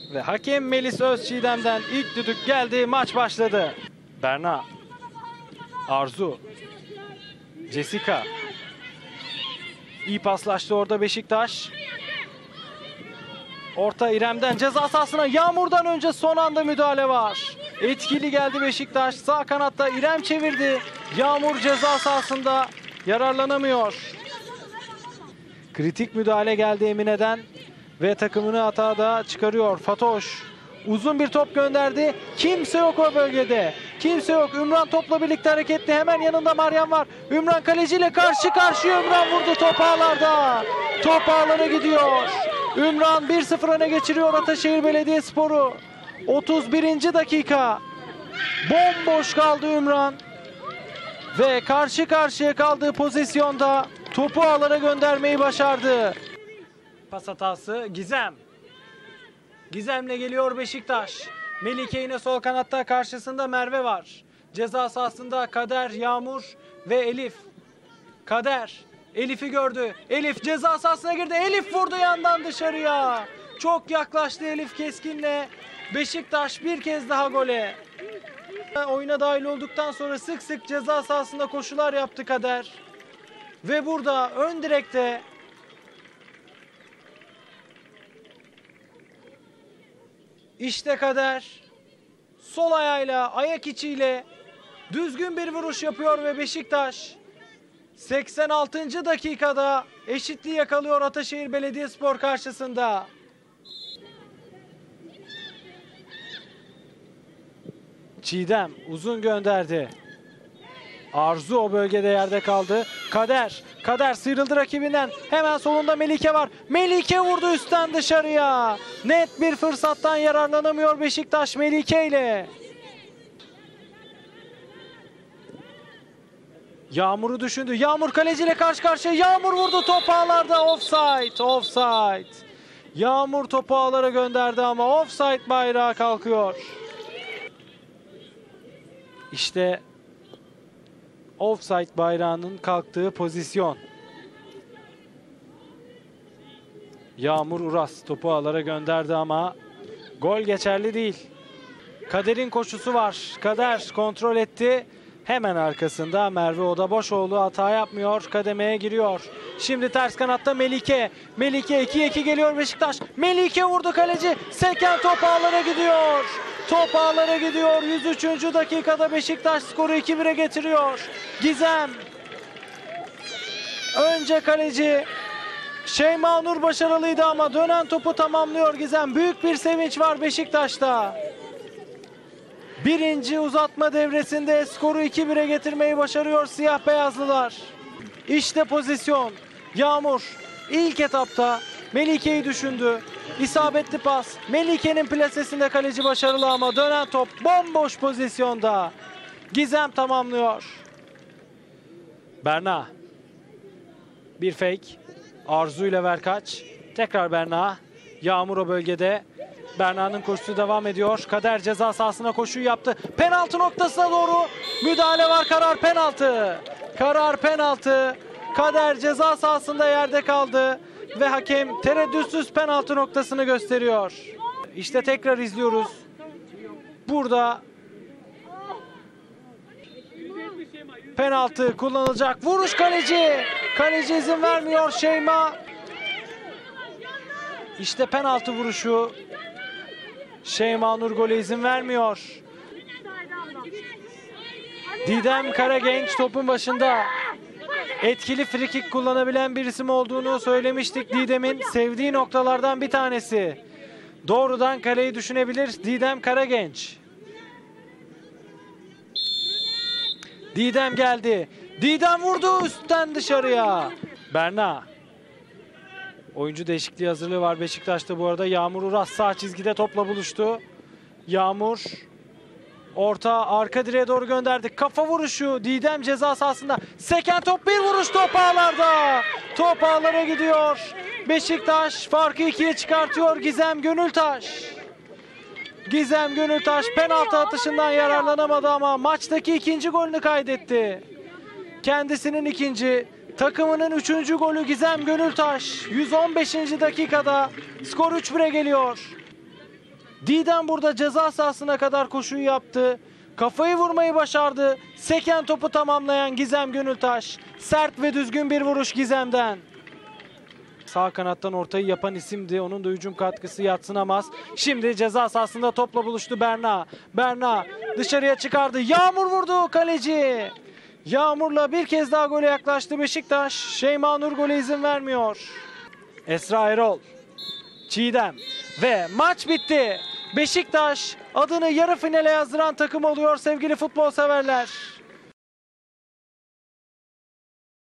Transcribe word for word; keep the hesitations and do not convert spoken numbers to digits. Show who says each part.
Speaker 1: Ve hakem Melis Özçiğdem'den ilk düdük geldi. Maç başladı. Berna. Arzu. Jessica. İyi paslaştı orada Beşiktaş. Orta İrem'den ceza sahasına, Yağmur'dan önce son anda müdahale var. Etkili geldi Beşiktaş. Sağ kanatta İrem çevirdi. Yağmur ceza sahasında yararlanamıyor. Kritik müdahale geldi Emine'den ve takımını hatada çıkarıyor. Fatoş uzun bir top gönderdi. Kimse yok o bölgede. Kimse yok. Ümran topla birlikte hareketli. Hemen yanında Meryem var. Ümran kaleciyle karşı karşıya. Ümran vurdu. Top ağlarda. Top ağlara gidiyor. Ümran bir sıfır öne geçiriyor Ataşehir Belediyespor'u. otuz birinci dakika. Bomboş kaldı Ümran. Ve karşı karşıya kaldığı pozisyonda topu ağlara göndermeyi başardı. Pas hatası Gizem. Gizem'le geliyor Beşiktaş. Melike yine sol kanatta, karşısında Merve var. Ceza sahasında Kader, Yağmur ve Elif. Kader Elif'i gördü. Elif ceza sahasına girdi. Elif vurdu yandan dışarıya. Çok yaklaştı Elif keskinle. Beşiktaş bir kez daha gole. Oyuna dahil olduktan sonra sık sık ceza sahasında koşular yaptı Kader. Ve burada ön direkte İşte Kader sol ayağıyla, ayak içiyle düzgün bir vuruş yapıyor ve Beşiktaş seksen altıncı dakikada eşitliği yakalıyor Ataşehir Belediyespor karşısında. Çiğdem uzun gönderdi. Arzu o bölgede yerde kaldı. Kader. Kader sıyrıldı rakibinden. Hemen solunda Melike var. Melike vurdu üstten dışarıya. Net bir fırsattan yararlanamıyor Beşiktaş Melike ile. Yağmur'u düşündü. Yağmur kaleciyle karşı karşıya. Yağmur vurdu, top ağlarda. Offside. Offside. Yağmur topu ağlara gönderdi ama offside bayrağı kalkıyor. İşte offside bayrağının kalktığı pozisyon. Yağmur Uras topu ağlara gönderdi ama gol geçerli değil. Kader'in koşusu var. Kader kontrol etti. Hemen arkasında Merve Odaboşoğlu hata yapmıyor. Kademeye giriyor. Şimdi ters kanatta Melike. Melike ikiye iki geliyor Beşiktaş. Melike vurdu kaleci. Seken top ağlara gidiyor. Top ağlara gidiyor. yüz üçüncü dakikada Beşiktaş skoru iki bire getiriyor. Gizem. Önce kaleci Şeyma Nur başarılıydı ama dönen topu tamamlıyor Gizem. Büyük bir sevinç var Beşiktaş'ta. Birinci uzatma devresinde skoru iki bire getirmeyi başarıyor siyah beyazlılar. İşte pozisyon. Yağmur ilk etapta Melike'yi düşündü. İsabetli pas. Melike'nin plasesinde kaleci başarılı ama dönen top bomboş pozisyonda. Gizem tamamlıyor. Berna. Bir fake. Arzu ile Verkaç. Tekrar Berna. Yağmur o bölgede. Berna'nın koşusu devam ediyor. Kader ceza sahasına koşuyu yaptı. Penaltı noktasına doğru müdahale var. Karar penaltı. Karar penaltı. Kader ceza sahasında yerde kaldı. Ve hakem tereddütsüz penaltı noktasını gösteriyor. İşte tekrar izliyoruz. Burada penaltı kullanılacak. Vuruş kaleci. Kaleci izin vermiyor Şeyma. İşte penaltı vuruşu. Şeyma Nur gole izin vermiyor. Didem Karagenç topun başında. Etkili frikik kullanabilen bir isim olduğunu söylemiştik. Didem'in sevdiği noktalardan bir tanesi. Doğrudan kaleyi düşünebilir Didem Karagenç. Didem geldi. Didem vurdu üstten dışarıya. Berna. Oyuncu değişikliği hazırlığı var Beşiktaş'ta bu arada. Yağmur Uras sağ çizgide topla buluştu. Yağmur orta arka direğe doğru gönderdi. Kafa vuruşu Didem ceza sahasında. Seken top, bir vuruş, top ağlarda. Top ağlara gidiyor. Beşiktaş farkı ikiye çıkartıyor. Gizem Gönültaş. Gizem Gönültaş penaltı atışından yararlanamadı ama maçtaki ikinci golünü kaydetti. Kendisinin ikinci, takımının üçüncü golü Gizem Gönültaş. yüz on beşinci dakikada skor üç bire geliyor. Didem burada ceza sahasına kadar koşuyu yaptı. Kafayı vurmayı başardı. Seken topu tamamlayan Gizem Gönültaş. Sert ve düzgün bir vuruş Gizem'den. Sağ kanattan ortayı yapan isimdi. Onun da hücum katkısı yadsınamaz. Şimdi ceza sahasında topla buluştu Berna. Berna dışarıya çıkardı. Yağmur vurdu kaleci. Yağmur'la bir kez daha gole yaklaştı Beşiktaş. Şeyma Nur gole izin vermiyor. Esra Erol. Çiğdem. Ve maç bitti. Beşiktaş adını yarı finale yazdıran takım oluyor sevgili futbol severler.